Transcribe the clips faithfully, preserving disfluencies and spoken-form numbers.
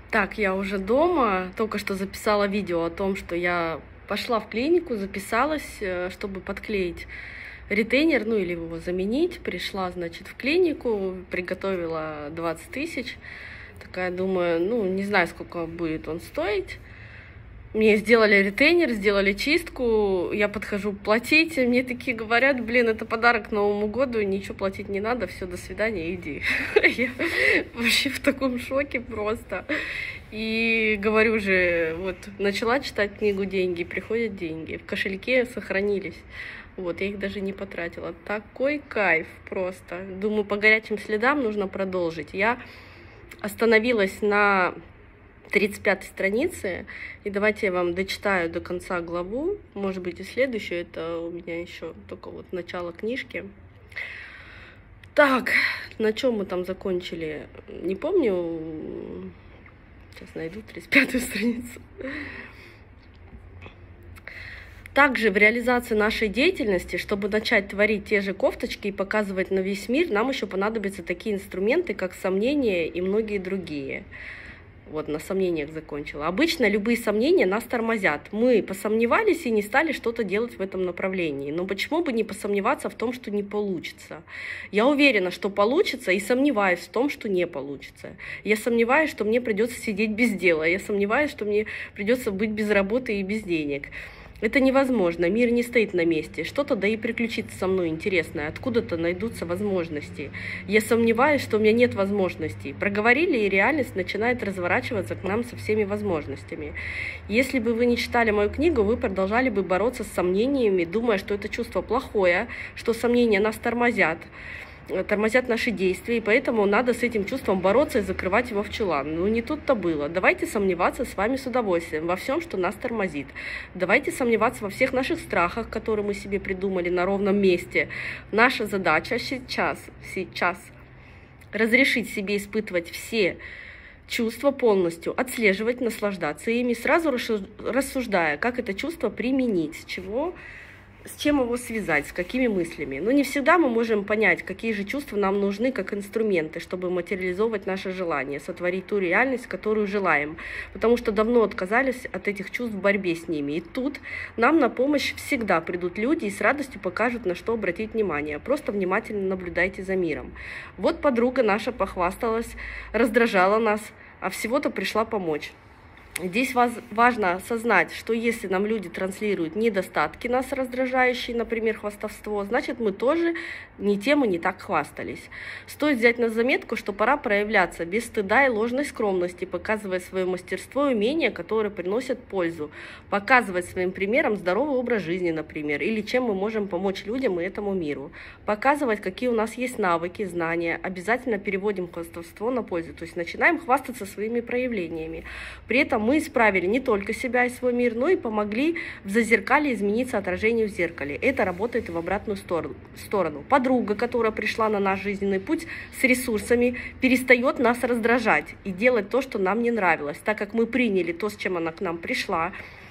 Так, я уже дома, только что записала видео о том, что я пошла в клинику, записалась, э, чтобы подклеить ретейнер, ну или его заменить. Пришла, значит, в клинику, приготовила двадцать тысяч. Такая, думаю, ну, не знаю, сколько будет он стоить. Мне сделали ретейнер, сделали чистку, я подхожу платить, и мне такие говорят: блин, это подарок к Новому году, ничего платить не надо, все, до свидания, иди. Я вообще в таком шоке просто. И говорю же, вот, начала читать книгу «Деньги», приходят деньги, в кошельке сохранились. Вот, я их даже не потратила. Такой кайф просто. Думаю, по горячим следам нужно продолжить. Я остановилась на тридцать пятой странице, и давайте я вам дочитаю до конца главу, может быть и следующую, это у меня еще только вот начало книжки. Так, на чем мы там закончили, не помню, сейчас найду тридцать пятую страницу. Также в реализации нашей деятельности, чтобы начать творить те же кофточки и показывать на весь мир, нам еще понадобятся такие инструменты, как сомнения и многие другие. Вот, на сомнениях закончила. Обычно любые сомнения нас тормозят. Мы посомневались и не стали что-то делать в этом направлении. Но почему бы не посомневаться в том, что не получится? Я уверена, что получится, и сомневаюсь в том, что не получится. Я сомневаюсь, что мне придется сидеть без дела. Я сомневаюсь, что мне придется быть без работы и без денег. Это невозможно, мир не стоит на месте, что-то да и приключится со мной интересное, откуда-то найдутся возможности. Я сомневаюсь, что у меня нет возможностей. Проговорили, и реальность начинает разворачиваться к нам со всеми возможностями. Если бы вы не читали мою книгу, вы продолжали бы бороться с сомнениями, думая, что это чувство плохое, что сомнения нас тормозят. тормозят наши действия, и поэтому надо с этим чувством бороться и закрывать его в чулан. Ну, не тут-то было. Давайте сомневаться с вами с удовольствием во всем, что нас тормозит. Давайте сомневаться во всех наших страхах, которые мы себе придумали на ровном месте. Наша задача сейчас, сейчас разрешить себе испытывать все чувства полностью, отслеживать, наслаждаться ими, сразу рассуждая, как это чувство применить, с чего... с чем его связать, с какими мыслями. Но не всегда мы можем понять, какие же чувства нам нужны как инструменты, чтобы материализовать наше желание, сотворить ту реальность, которую желаем, потому что давно отказались от этих чувств в борьбе с ними. И тут нам на помощь всегда придут люди и с радостью покажут, на что обратить внимание. Просто внимательно наблюдайте за миром. Вот подруга наша похвасталась, раздражала нас, а всего-то пришла помочь. Здесь важно осознать, что если нам люди транслируют недостатки нас раздражающие, например, хвастовство, значит, мы тоже не тем и не так хвастались. Стоит взять на заметку, что пора проявляться без стыда и ложной скромности, показывая свое мастерство и умения, которые приносят пользу, показывать своим примером здоровый образ жизни, например, или чем мы можем помочь людям и этому миру, показывать, какие у нас есть навыки, знания, обязательно переводим хвастовство на пользу, то есть начинаем хвастаться своими проявлениями. При этом мы исправили не только себя и свой мир, но и помогли в зазеркалье измениться отражению в зеркале. Это работает и в обратную сторону. Подруга, которая пришла на наш жизненный путь с ресурсами, перестает нас раздражать и делать то, что нам не нравилось, так как мы приняли то, с чем она к нам пришла.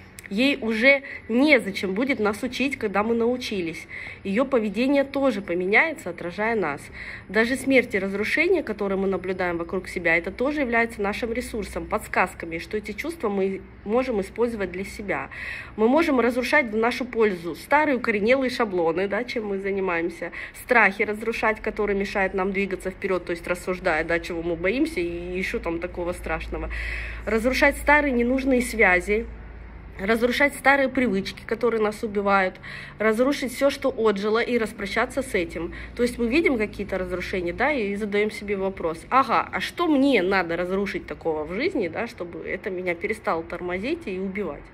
Ей уже незачем будет нас учить, когда мы научились. Ее поведение тоже поменяется, отражая нас. Даже смерть и разрушение, которые мы наблюдаем вокруг себя, это тоже является нашим ресурсом, подсказками, что эти чувства мы можем использовать для себя. Мы можем разрушать в нашу пользу старые укоренелые шаблоны, да, чем мы занимаемся, страхи разрушать, которые мешают нам двигаться вперед, то есть рассуждая, да, чего мы боимся и еще там такого страшного. Разрушать старые ненужные связи, разрушать старые привычки, которые нас убивают, разрушить все, что отжило, и распрощаться с этим. То есть мы видим какие-то разрушения, да, и задаем себе вопрос: ага, а что мне надо разрушить такого в жизни, да, чтобы это меня перестало тормозить и убивать?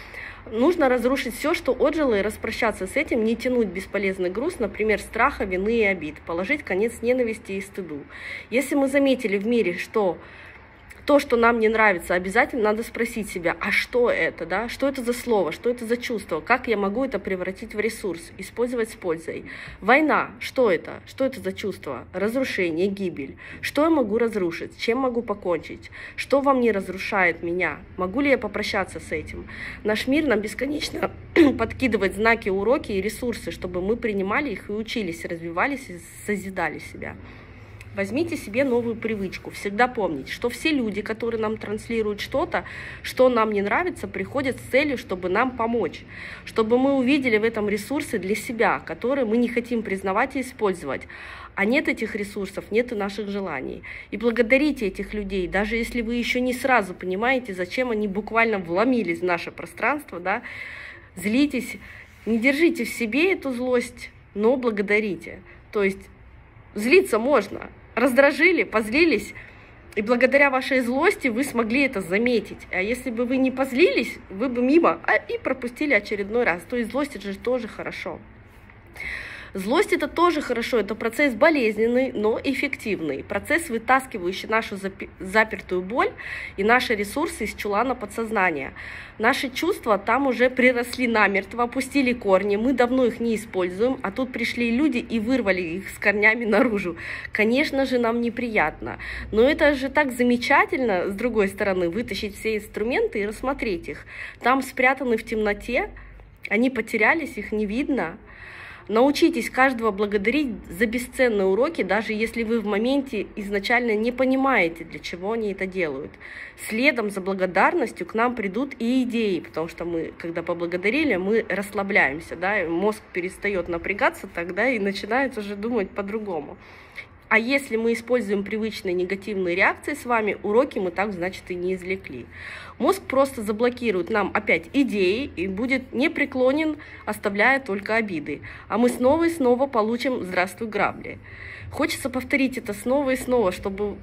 Нужно разрушить все, что отжило, и распрощаться с этим, не тянуть бесполезный груз, например, страха, вины и обид, положить конец ненависти и стыду. Если мы заметили в мире, что то, что нам не нравится, обязательно надо спросить себя, а что это, да? Что это за слово, что это за чувство, как я могу это превратить в ресурс, использовать с пользой. Война, что это? Что это за чувство? Разрушение, гибель. Что я могу разрушить? Чем могу покончить? Что во мне разрушает меня? Могу ли я попрощаться с этим? Наш мир нам бесконечно подкидывает знаки, уроки и ресурсы, чтобы мы принимали их и учились, развивались и созидали себя. Возьмите себе новую привычку. Всегда помнить, что все люди, которые нам транслируют что-то, что нам не нравится, приходят с целью, чтобы нам помочь. Чтобы мы увидели в этом ресурсы для себя, которые мы не хотим признавать и использовать. А нет этих ресурсов, нет и наших желаний. И благодарите этих людей, даже если вы еще не сразу понимаете, зачем они буквально вломились в наше пространство, да, злитесь, не держите в себе эту злость, но благодарите. То есть злиться можно. Раздражили, позлились, и благодаря вашей злости вы смогли это заметить. А если бы вы не позлились, вы бы мимо а, и пропустили очередной раз. То есть злость — это же тоже хорошо. Злость — это тоже хорошо, это процесс болезненный, но эффективный. Процесс, вытаскивающий нашу запертую боль и наши ресурсы из чулана подсознания. Наши чувства там уже приросли намертво, опустили корни, мы давно их не используем, а тут пришли люди и вырвали их с корнями наружу. Конечно же, нам неприятно, но это же так замечательно, с другой стороны, вытащить все инструменты и рассмотреть их. Там спрятаны в темноте, они потерялись, их не видно. Научитесь каждого благодарить за бесценные уроки, даже если вы в моменте изначально не понимаете, для чего они это делают. Следом за благодарностью к нам придут и идеи, потому что мы, когда поблагодарили, мы расслабляемся, да, и мозг перестает напрягаться тогда и начинает уже думать по-другому. А если мы используем привычные негативные реакции с вами, уроки мы так, значит, и не извлекли. Мозг просто заблокирует нам опять идеи и будет непреклонен, оставляя только обиды. А мы снова и снова получим «здравствуй, грабли». Хочется повторить это снова и снова, чтобы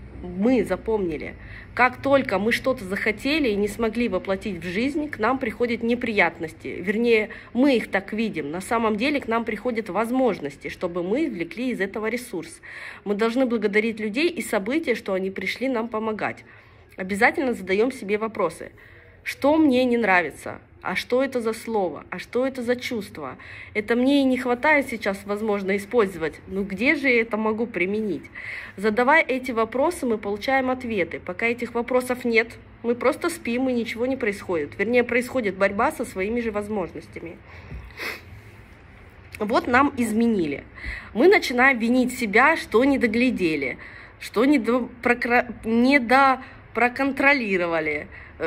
мы запомнили. Как только мы что-то захотели и не смогли воплотить в жизнь, к нам приходят неприятности. Вернее, мы их так видим. На самом деле к нам приходят возможности, чтобы мы извлекли из этого ресурс. Мы должны благодарить людей и события, что они пришли нам помогать. Обязательно задаем себе вопросы. Что мне не нравится? А что это за слово? А что это за чувство? Это мне и не хватает сейчас, возможно, использовать. Ну где же я это могу применить? Задавая эти вопросы, мы получаем ответы. Пока этих вопросов нет, мы просто спим, и ничего не происходит. Вернее, происходит борьба со своими же возможностями. Вот нам изменили. Мы начинаем винить себя, что не доглядели, что не до... прокра... не до... проконтролировали.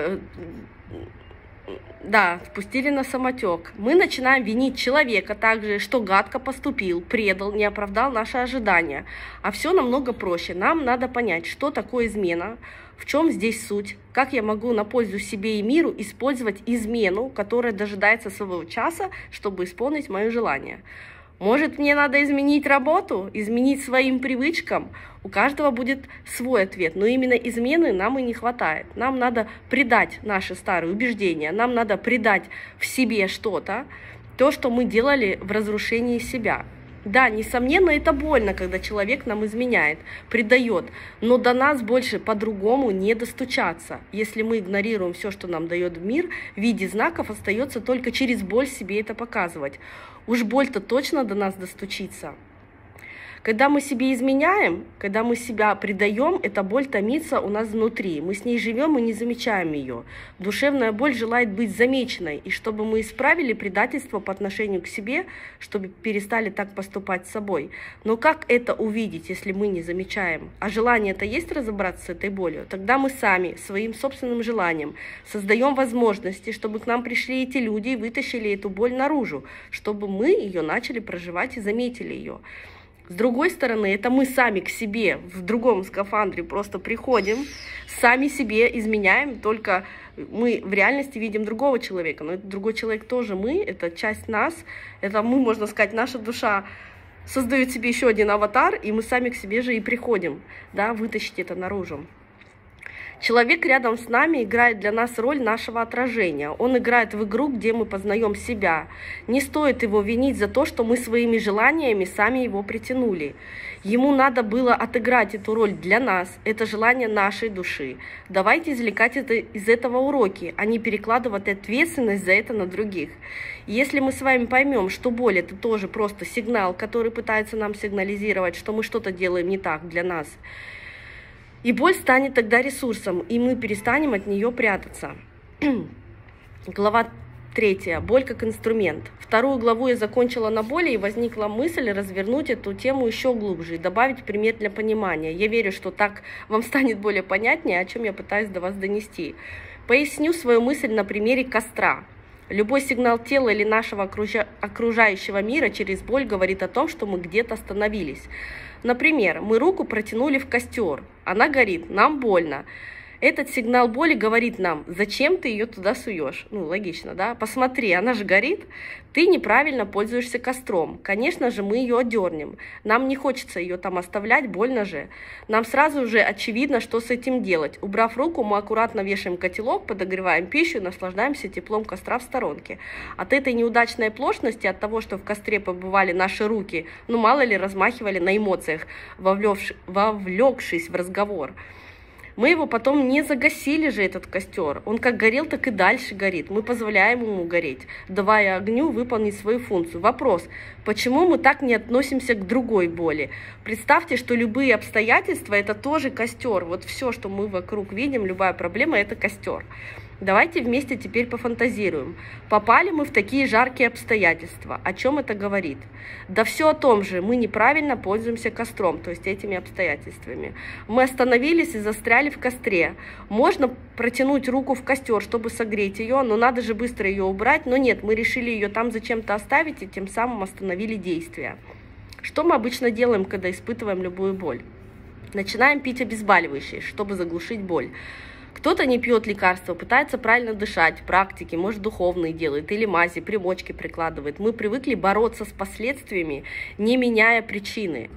Да, спустили на самотек. Мы начинаем винить человека также, что гадко поступил, предал, не оправдал наши ожидания. А все намного проще. Нам надо понять, что такое измена, в чем здесь суть, как я могу на пользу себе и миру использовать измену, которая дожидается своего часа, чтобы исполнить мое желание. Может, мне надо изменить работу, изменить своим привычкам? У каждого будет свой ответ, но именно измены нам и не хватает. Нам надо предать наши старые убеждения, нам надо предать в себе что-то, то, что мы делали в разрушении себя. Да, несомненно, это больно, когда человек нам изменяет, предает, но до нас больше по-другому не достучаться. Если мы игнорируем все, что нам дает мир, в виде знаков остается только через боль себе это показывать. Уж боль-то точно до нас достучится. Когда мы себе изменяем, когда мы себя предаем, эта боль томится у нас внутри. Мы с ней живем и не замечаем ее. Душевная боль желает быть замеченной. И чтобы мы исправили предательство по отношению к себе, чтобы перестали так поступать с собой. Но как это увидеть, если мы не замечаем? А желание-то есть разобраться с этой болью? Тогда мы сами, своим собственным желанием, создаем возможности, чтобы к нам пришли эти люди и вытащили эту боль наружу, чтобы мы ее начали проживать и заметили ее. С другой стороны, это мы сами к себе в другом скафандре просто приходим, сами себе изменяем, только мы в реальности видим другого человека, но этот другой человек тоже мы, это часть нас, это мы, можно сказать, наша душа создает себе еще один аватар, и мы сами к себе же и приходим, да, вытащить это наружу. Человек рядом с нами играет для нас роль нашего отражения. Он играет в игру, где мы познаем себя. Не стоит его винить за то, что мы своими желаниями сами его притянули. Ему надо было отыграть эту роль для нас. Это желание нашей души. Давайте извлекать это, из этого уроки, а не перекладывать ответственность за это на других. Если мы с вами поймем, что боль — это тоже просто сигнал, который пытается нам сигнализировать, что мы что-то делаем не так для нас, и боль станет тогда ресурсом, и мы перестанем от нее прятаться. Глава Третье. Боль как инструмент. Вторую главу я закончила на боли, и возникла мысль развернуть эту тему еще глубже и добавить пример для понимания. Я верю, что так вам станет более понятнее, о чем я пытаюсь до вас донести. Поясню свою мысль на примере костра. Любой сигнал тела или нашего окружающего мира через боль говорит о том, что мы где-то остановились. Например, мы руку протянули в костер, она горит, нам больно. Этот сигнал боли говорит нам, зачем ты ее туда суешь? Ну, логично, да? Посмотри, она же горит, ты неправильно пользуешься костром. Конечно же, мы ее отдернем. Нам не хочется ее там оставлять, больно же. Нам сразу же очевидно, что с этим делать. Убрав руку, мы аккуратно вешаем котелок, подогреваем пищу и наслаждаемся теплом костра в сторонке. От этой неудачной оплошности, от того, что в костре побывали наши руки, ну, мало ли, размахивали на эмоциях, вовлекшись в разговор, мы его потом не загасили же, этот костер. Он как горел, так и дальше горит. Мы позволяем ему гореть, давая огню выполнить свою функцию. Вопрос, почему мы так не относимся к другой боли? Представьте, что любые обстоятельства – это тоже костер. Вот все, что мы вокруг видим, любая проблема – это костер. Давайте вместе теперь пофантазируем. Попали мы в такие жаркие обстоятельства. О чем это говорит? Да все о том же. Мы неправильно пользуемся костром, то есть этими обстоятельствами. Мы остановились и застряли в костре. Можно протянуть руку в костер, чтобы согреть ее, но надо же быстро ее убрать. Но нет, мы решили ее там зачем-то оставить и тем самым остановили действие. Что мы обычно делаем, когда испытываем любую боль? Начинаем пить обезболивающие, чтобы заглушить боль. Кто-то не пьет лекарства, пытается правильно дышать, практики, может, духовные делает, или мази, примочки прикладывает. Мы привыкли бороться с последствиями, не меняя причины.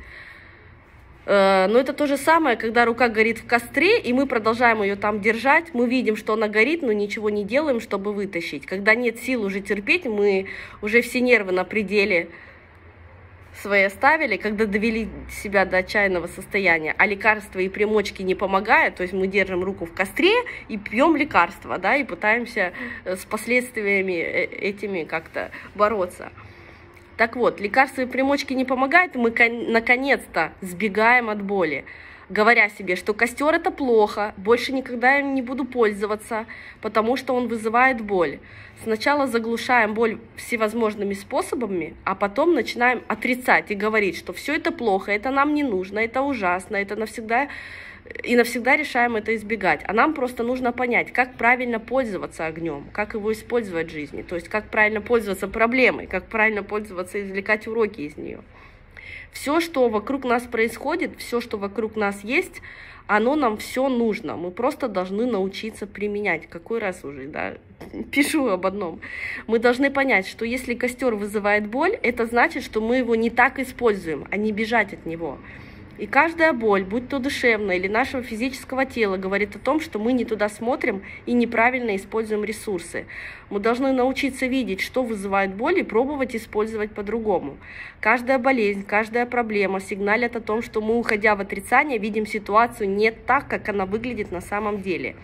Но это то же самое, когда рука горит в костре, и мы продолжаем ее там держать, мы видим, что она горит, но ничего не делаем, чтобы вытащить. Когда нет сил уже терпеть, мы уже все нервы на пределе свои оставили, когда довели себя до отчаянного состояния, а лекарства и примочки не помогают, то есть мы держим руку в костре и пьем лекарства, да, и пытаемся с последствиями этими как-то бороться. Так вот, лекарства и примочки не помогают, и мы наконец-то сбегаем от боли, говоря себе, что костер это плохо, больше никогда им не буду пользоваться, потому что он вызывает боль. Сначала заглушаем боль всевозможными способами, а потом начинаем отрицать и говорить, что все это плохо, это нам не нужно, это ужасно, это навсегда, и навсегда решаем это избегать. А нам просто нужно понять, как правильно пользоваться огнем, как его использовать в жизни, то есть как правильно пользоваться проблемой, как правильно пользоваться и извлекать уроки из нее. Все, что вокруг нас происходит, все, что вокруг нас есть, оно нам все нужно. Мы просто должны научиться применять. Какой раз уже, да, пишу об одном. Мы должны понять, что если костер вызывает боль, это значит, что мы его не так используем, а не бежать от него. И каждая боль, будь то душевная или нашего физического тела, говорит о том, что мы не туда смотрим и неправильно используем ресурсы. Мы должны научиться видеть, что вызывает боль, и пробовать использовать по-другому. Каждая болезнь, каждая проблема сигналит о том, что мы, уходя в отрицание, видим ситуацию не так, как она выглядит на самом деле.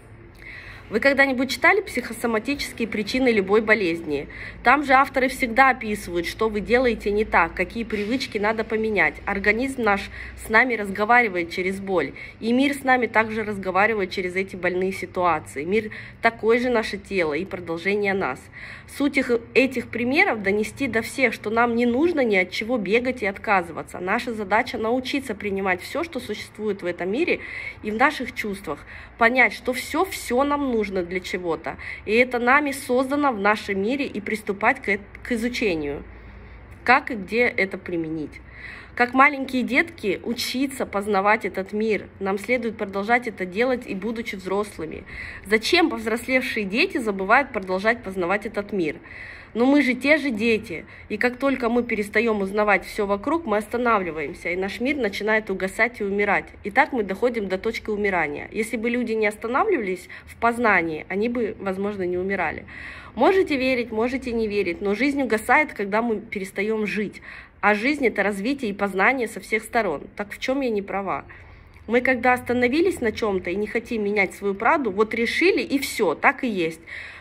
Вы когда-нибудь читали психосоматические причины любой болезни? Там же авторы всегда описывают, что вы делаете не так, какие привычки надо поменять. Организм наш с нами разговаривает через боль, и мир с нами также разговаривает через эти больные ситуации. Мир такое же наше тело и продолжение нас. Суть их, этих примеров донести до всех, что нам не нужно ни от чего бегать и отказываться. Наша задача научиться принимать все, что существует в этом мире и в наших чувствах, понять, что все-все нам нужно. нужно для чего-то, и это нами создано в нашем мире, и приступать к, к изучению, как и где это применить. Как маленькие детки учиться познавать этот мир, нам следует продолжать это делать и будучи взрослыми. Зачем повзрослевшие дети забывают продолжать познавать этот мир? Но мы же те же дети, и как только мы перестаем узнавать все вокруг, мы останавливаемся, и наш мир начинает угасать и умирать. И так мы доходим до точки умирания. Если бы люди не останавливались в познании, они бы, возможно, не умирали. Можете верить, можете не верить, но жизнь угасает, когда мы перестаем жить. А жизнь – это развитие и познание со всех сторон. Так в чем я не права? Мы когда остановились на чем-то и не хотим менять свою правду, вот решили и все, так и есть.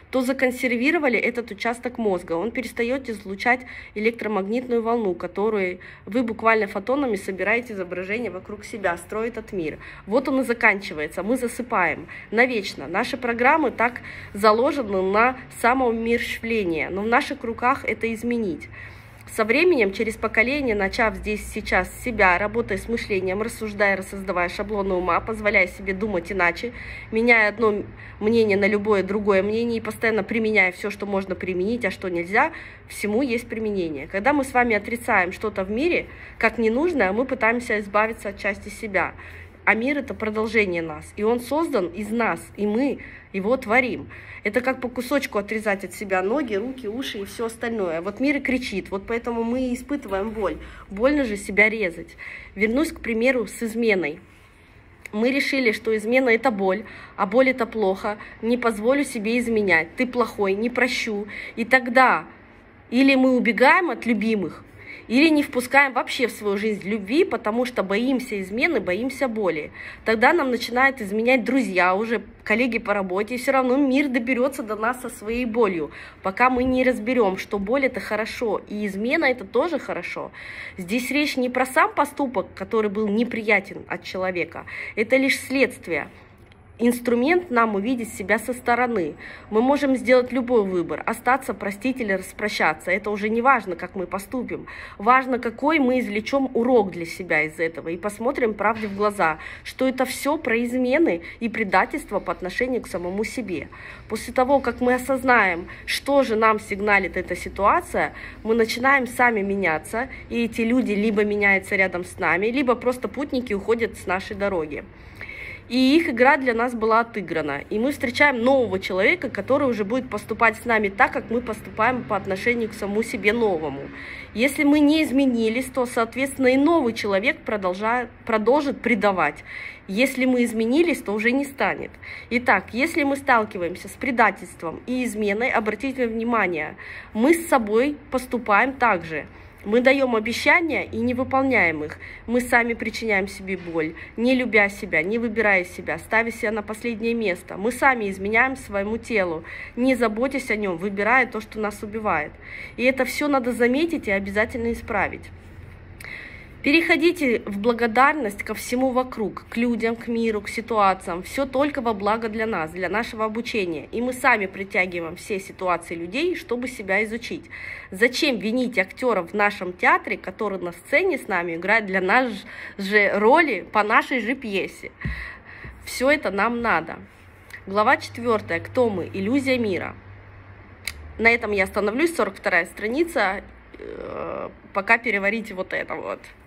то законсервировали этот участок мозга. Он перестает излучать электромагнитную волну, которую вы буквально фотонами собираете изображение вокруг себя, строит этот мир. Вот он и заканчивается. Мы засыпаем навечно. Наши программы так заложены на самоумерщвление, но в наших руках это изменить. Со временем, через поколение, начав здесь сейчас себя, работая с мышлением, рассуждая, рассоздавая шаблоны ума, позволяя себе думать иначе, меняя одно мнение на любое другое мнение и постоянно применяя все, что можно применить, а что нельзя, всему есть применение. Когда мы с вами отрицаем что-то в мире, как ненужное, мы пытаемся избавиться от части себя. А мир — это продолжение нас, и он создан из нас, и мы его творим. Это как по кусочку отрезать от себя ноги, руки, уши и все остальное. Вот мир и кричит, вот поэтому мы и испытываем боль. Больно же себя резать. Вернусь, к примеру, с изменой. Мы решили, что измена — это боль, а боль — это плохо, не позволю себе изменять, ты плохой, не прощу. И тогда или мы убегаем от любимых, или не впускаем вообще в свою жизнь любви, потому что боимся измены, боимся боли. Тогда нам начинают изменять друзья, уже коллеги по работе, и все равно мир доберется до нас со своей болью, пока мы не разберем, что боль — это хорошо, и измена — это тоже хорошо. Здесь речь не про сам поступок, который был неприятен от человека, это лишь следствие. Инструмент нам увидеть себя со стороны. Мы можем сделать любой выбор, остаться, простить или распрощаться. Это уже не важно, как мы поступим. Важно, какой мы извлечем урок для себя из этого и посмотрим правде в глаза, что это все про измены и предательство по отношению к самому себе. После того, как мы осознаем, что же нам сигналит эта ситуация, мы начинаем сами меняться, и эти люди либо меняются рядом с нами, либо просто путники уходят с нашей дороги. И их игра для нас была отыграна. И мы встречаем нового человека, который уже будет поступать с нами так, как мы поступаем по отношению к самому себе новому. Если мы не изменились, то, соответственно, и новый человек продолжает, продолжит предавать. Если мы изменились, то уже не станет. Итак, если мы сталкиваемся с предательством и изменой, обратите внимание, мы с собой поступаем так же. Мы даем обещания и не выполняем их. Мы сами причиняем себе боль, не любя себя, не выбирая себя, ставя себя на последнее место. Мы сами изменяем своему телу, не заботясь о нем, выбирая то, что нас убивает. И это все надо заметить и обязательно исправить. Переходите в благодарность ко всему вокруг, к людям, к миру, к ситуациям. Все только во благо для нас, для нашего обучения. И мы сами притягиваем все ситуации людей, чтобы себя изучить. Зачем винить актеров в нашем театре, которые на сцене с нами играют для нас же роли по нашей же пьесе? Все это нам надо. Глава четвёртая. Кто мы? Иллюзия мира. На этом я остановлюсь. сорок вторая страница. Пока переварите вот это вот.